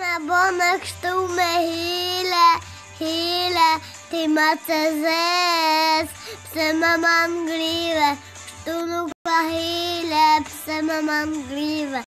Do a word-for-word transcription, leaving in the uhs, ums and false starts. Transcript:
bonek stume hile, hile, ti macezes, psema man grive, stunu hile, psema man grive.